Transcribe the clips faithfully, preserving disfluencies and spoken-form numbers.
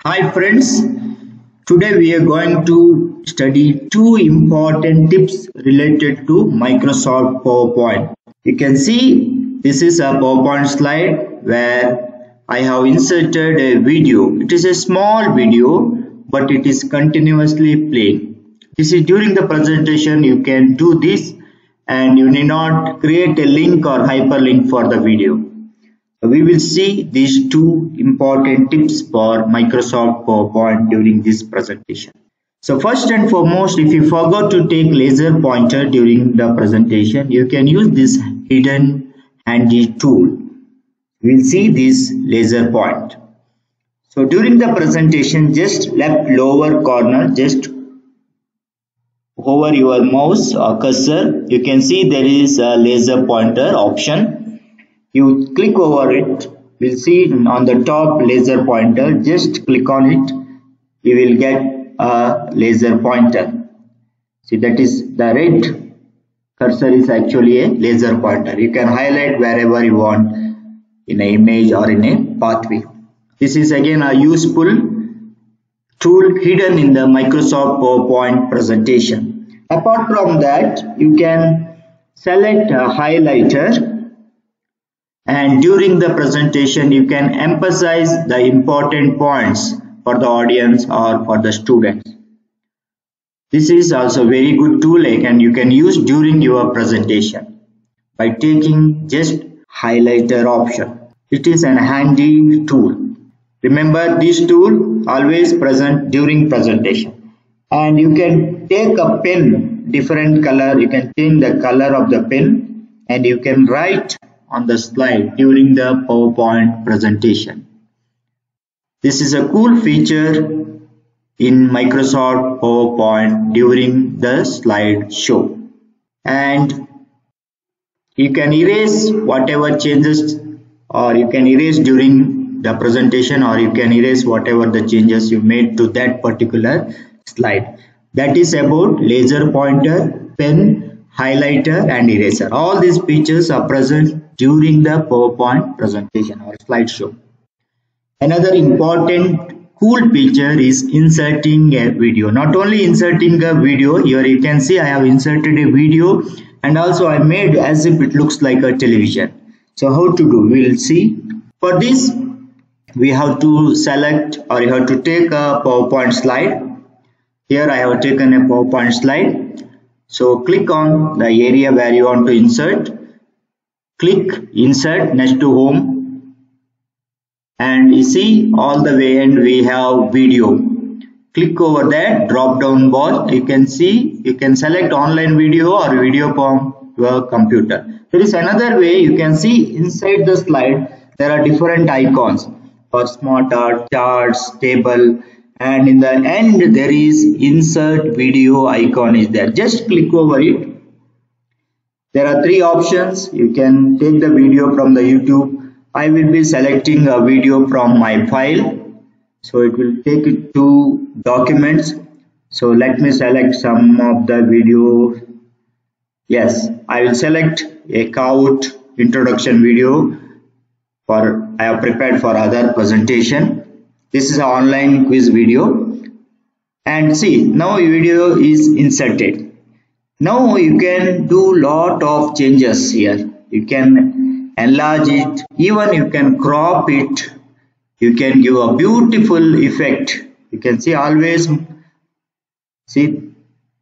Hi friends, today we are going to study two important tips related to Microsoft PowerPoint. You can see this is a PowerPoint slide where I have inserted a video. It is a small video but it is continuously playing. This is during the presentation you can do this and you need not create a link or hyperlink for the video. We will see these two important tips for Microsoft PowerPoint during this presentation. So first and foremost, if you forgot to take laser pointer during the presentation, you can use this hidden handy tool. We'll see this laser point. So during the presentation, just left lower corner, just over your mouse or cursor, you can see there is a laser pointer option. You click over it, we'll see on the top laser pointer, just click on it, you will get a laser pointer. See, that is the red cursor is actually a laser pointer. You can highlight wherever you want in an image or in a pathway. This is again a useful tool hidden in the Microsoft PowerPoint presentation. Apart from that, you can select a highlighter. And during the presentation, you can emphasize the important points for the audience or for the students. This is also a very good tool and you can use during your presentation by taking just highlighter option. It is an handy tool. Remember, this tool always present during presentation. And you can take a pen, different color. You can change the color of the pen and you can write on the slide during the PowerPoint presentation. This is a cool feature in Microsoft PowerPoint during the slide show. And you can erase whatever changes, or you can erase during the presentation, or you can erase whatever the changes you made to that particular slide. That is about laser pointer, pen, highlighter and eraser. All these features are present during the PowerPoint presentation or slideshow. Another important cool feature is inserting a video. Not only inserting a video, here you can see I have inserted a video and also I made as if it looks like a television. So how to do? We will see. For this, we have to select or you have to take a PowerPoint slide. Here I have taken a PowerPoint slide. So click on the area where you want to insert. Click insert next to home and you see all the way and we have video. Click over that drop down bar. You can see you can select online video or video from your computer. There is another way you can see inside the slide there are different icons for smart art, charts, table, and in the end there is insert video icon is there. Just click over it. There are three options. You can take the video from the YouTube. I will be selecting a video from my file. So it will take it to documents. So let me select some of the video. Yes, I will select a Kahoot introduction video for I have prepared for other presentation. This is an online quiz video. And see, now video is inserted. Now you can do lot of changes here. You can enlarge it, even you can crop it. You can give a beautiful effect. You can see always see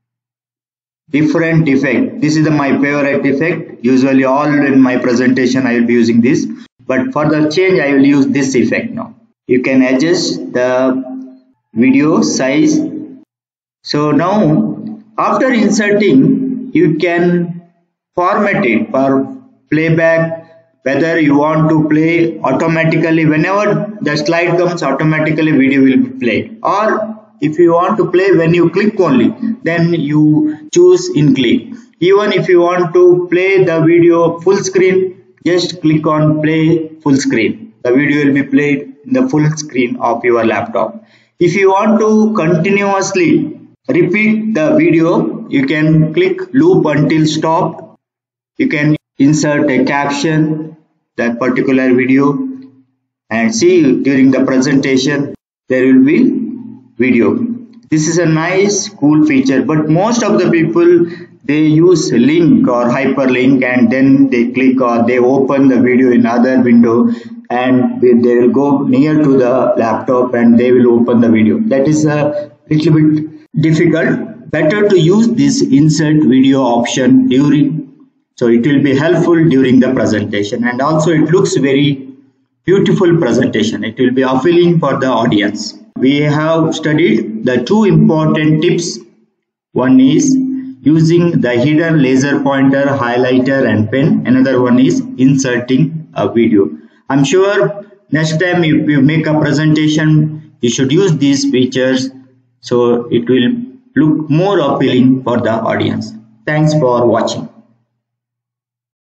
different effect. This is the, my favorite effect. Usually all in my presentation I will be using this. But for the change I will use this effect now. You can adjust the video size. So now after inserting, you can format it for playback, whether you want to play automatically, whenever the slide comes automatically video will be played, or if you want to play when you click only, then you choose in click. Even if you want to play the video full screen, just click on play full screen. The video will be played in the full screen of your laptop. If you want to continuously repeat the video, you can click loop until stop. You can insert a caption that particular video and see during the presentation there will be video. This is a nice cool feature, but most of the people they use link or hyperlink and then they click or they open the video in other window and they will go near to the laptop and they will open the video. That is a little bit difficult. Better to use this insert video option during, so it will be helpful during the presentation, and also it looks very beautiful presentation. It will be appealing for the audience. We have studied the two important tips. One is using the hidden laser pointer, highlighter and pen. Another one is inserting a video. I'm sure next time if you make a presentation, you should use these features so it will look more appealing for the audience. Thanks for watching.